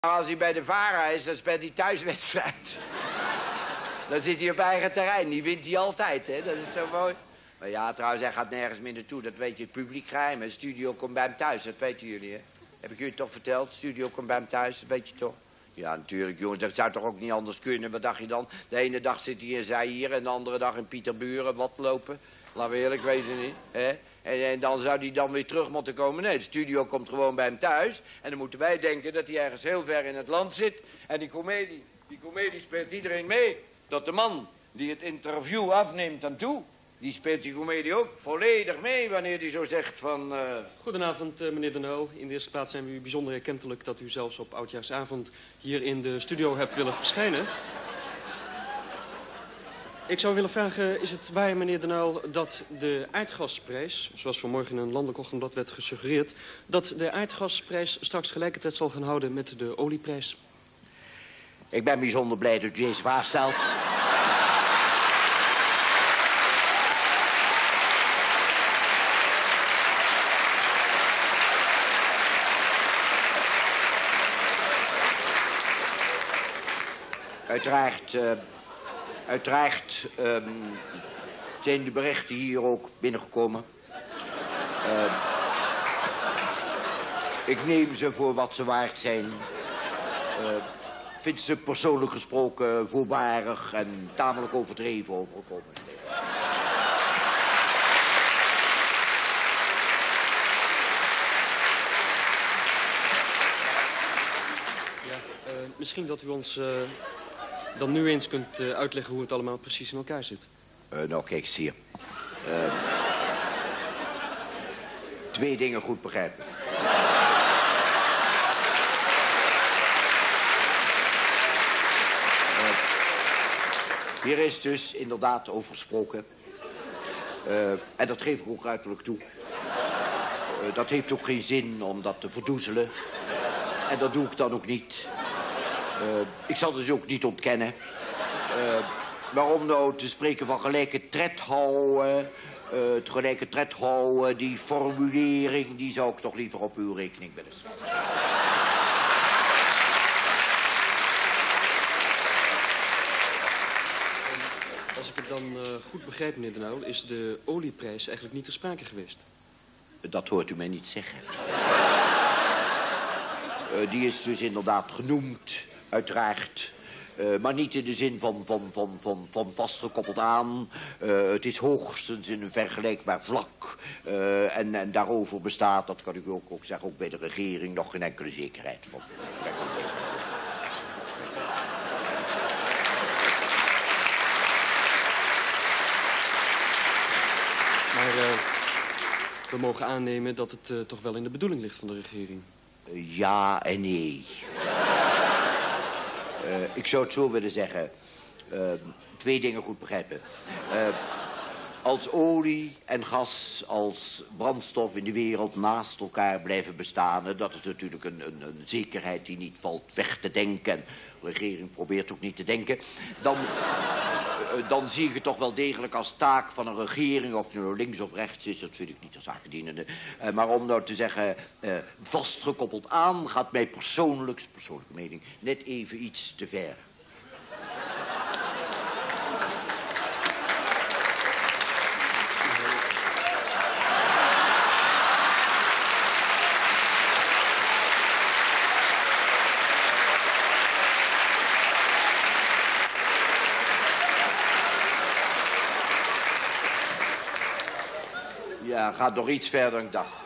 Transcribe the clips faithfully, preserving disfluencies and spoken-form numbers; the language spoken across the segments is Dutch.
Als hij bij de VARA is, dan speelt hij thuiswedstrijd. Dan zit hij op eigen terrein. Die wint hij altijd, hè. Dat is zo mooi. Maar ja, trouwens, hij gaat nergens meer naartoe. Dat weet je, het publiek geheim. De studio komt bij hem thuis, dat weten jullie, hè. Heb ik jullie toch verteld? De studio komt bij hem thuis, dat weet je toch? Ja, natuurlijk, jongens. Dat zou toch ook niet anders kunnen? Wat dacht je dan? De ene dag zit hij in Zaïre en de andere dag in Pieterburen wat lopen. Laten we eerlijk wezen, niet, hè. En, en dan zou hij dan weer terug moeten komen. Nee, de studio komt gewoon bij hem thuis. En dan moeten wij denken dat hij ergens heel ver in het land zit. En die komedie, die komedie speelt iedereen mee. Tot de man die het interview afneemt aan toe, die speelt die komedie ook volledig mee wanneer hij zo zegt van... Uh... Goedenavond, uh, meneer De Nul. In de eerste plaats zijn we u bijzonder erkentelijk dat u zelfs op oudjaarsavond hier in de studio hebt willen verschijnen. Ik zou willen vragen, is het waar, meneer De Nul, dat de aardgasprijs, zoals vanmorgen in een landelijk ochtendblad werd gesuggereerd, dat de aardgasprijs straks gelijkertijd zal gaan houden met de olieprijs? Ik ben bijzonder blij dat u deze vraag stelt. Uiteraard, uh, uiteraard um, zijn de berichten hier ook binnengekomen. Uh, ik neem ze voor wat ze waard zijn. Uh, Ik vind ze persoonlijk gesproken voorbarig en tamelijk overdreven overkomen. Ja, uh, misschien dat u ons uh, dan nu eens kunt uh, uitleggen hoe het allemaal precies in elkaar zit. Uh, nou, kijk eens hier. Uh, twee dingen goed begrijpen. Hier is dus inderdaad over gesproken. Uh, en dat geef ik ook uiterlijk toe. Uh, dat heeft ook geen zin om dat te verdoezelen. En dat doe ik dan ook niet. Uh, ik zal het ook niet ontkennen. Uh, maar om nou te spreken van gelijke tred houden... Uh, het gelijke tred houden, die formulering... die zou ik toch liever op uw rekening willen schrijven. Als ik het dan uh, goed begrijp, meneer De Nul, is de olieprijs eigenlijk niet ter sprake geweest. Dat hoort u mij niet zeggen. uh, die is dus inderdaad genoemd, uiteraard. Uh, maar niet in de zin van, van, van, van, van vastgekoppeld aan. Uh, het is hoogstens in een vergelijkbaar vlak. Uh, en, en daarover bestaat, dat kan ik ook, ook zeggen, ook bij de regering nog geen enkele zekerheid van. Maar uh, we mogen aannemen dat het uh, toch wel in de bedoeling ligt van de regering. Uh, ja en nee. uh, ik zou het zo willen zeggen. Uh, twee dingen goed begrijpen. Uh, als olie en gas als brandstof in de wereld naast elkaar blijven bestaan... dat is natuurlijk een, een, een zekerheid die niet valt weg te denken. En de regering probeert ook niet te denken. Dan... dan zie ik het toch wel degelijk als taak van een regering... of het nu links of rechts is, dat vind ik niet ter zake dienende. Uh, maar om nou te zeggen, uh, vastgekoppeld aan... gaat mij persoonlijk, persoonlijke mening, net even iets te ver. Ja, gaat nog iets verder dan ik dacht.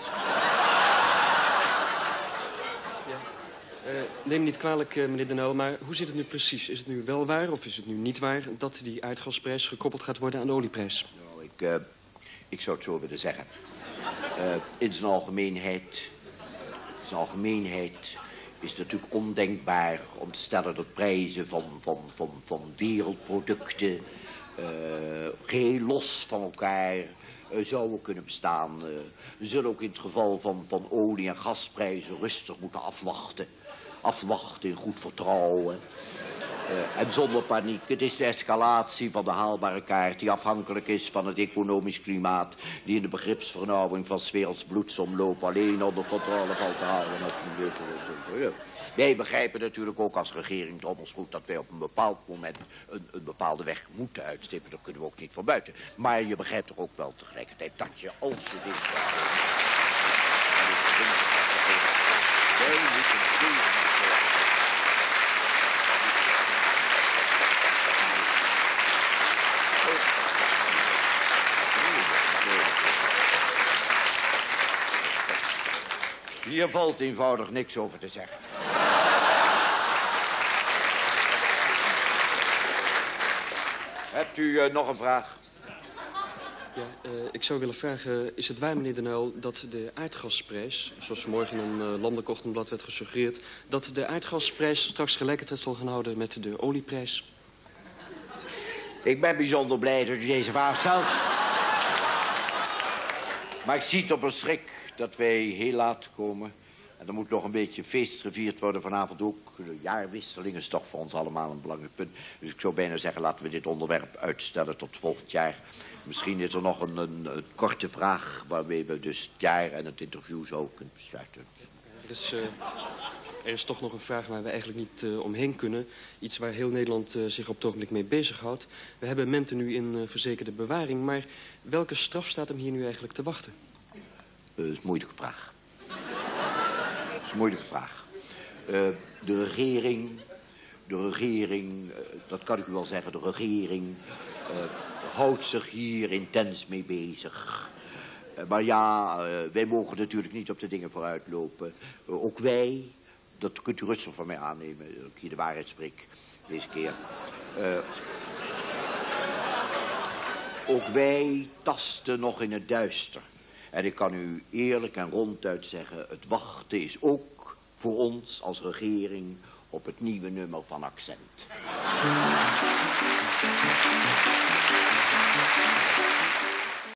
Ja. Uh, neem me niet kwalijk, uh, meneer De Nul, maar hoe zit het nu precies? Is het nu wel waar of is het nu niet waar... dat die aardgasprijs gekoppeld gaat worden aan de olieprijs? Nou, ik, uh, ik zou het zo willen zeggen. Uh, in zijn algemeenheid... in zijn algemeenheid is het natuurlijk ondenkbaar om te stellen dat prijzen van, van, van, van wereldproducten... Uh, geheel los van elkaar... Uh, zouden kunnen bestaan. Uh, we zullen ook in het geval van, van olie- en gasprijzen rustig moeten afwachten. Afwachten in goed vertrouwen. Uh, en zonder paniek. Het is de escalatie van de haalbare kaart die afhankelijk is van het economisch klimaat, die in de begripsvernauwing van 's werelds bloedsomloop alleen onder controle valt te houden. Ja. Wij begrijpen natuurlijk ook als regering drommels goed dat wij op een bepaald moment een, een bepaalde weg moeten uitstippen. Daar kunnen we ook niet van buiten. Maar je begrijpt toch ook wel tegelijkertijd dat je als je dit... Wij moeten Hier valt eenvoudig niks over te zeggen. Hebt u uh, nog een vraag? Ja, uh, ik zou willen vragen, is het waar, meneer De Nuyl, dat de aardgasprijs, zoals vanmorgen in een uh, landelijk ochtendblad werd gesuggereerd, dat de aardgasprijs straks gelijkertijd zal gaan houden met de olieprijs? Ik ben bijzonder blij dat u deze vraag stelt. Maar ik zie het op een schrik dat wij heel laat komen. En er moet nog een beetje feest gevierd worden vanavond ook. De jaarwisseling is toch voor ons allemaal een belangrijk punt. Dus ik zou bijna zeggen, laten we dit onderwerp uitstellen tot volgend jaar. Misschien is er nog een, een, een korte vraag waarmee we dus het jaar en het interview zo kunnen besluiten. Er is, uh, er is toch nog een vraag waar we eigenlijk niet uh, omheen kunnen. Iets waar heel Nederland uh, zich op het ogenblik mee bezighoudt. We hebben Mente nu in uh, verzekerde bewaring, maar welke straf staat hem hier nu eigenlijk te wachten? Dat is een moeilijke vraag. Dat is een moeilijke vraag. Uh, de regering, de regering, uh, dat kan ik u wel zeggen, de regering uh, houdt zich hier intens mee bezig. Uh, maar ja, uh, wij mogen natuurlijk niet op de dingen vooruitlopen. Uh, ook wij, dat kunt u rustig van mij aannemen, dat ik hier de waarheid spreek deze keer. Uh, ook wij tasten nog in het duister. En ik kan u eerlijk en ronduit zeggen, het wachten is ook voor ons als regering op het nieuwe nummer van Accent.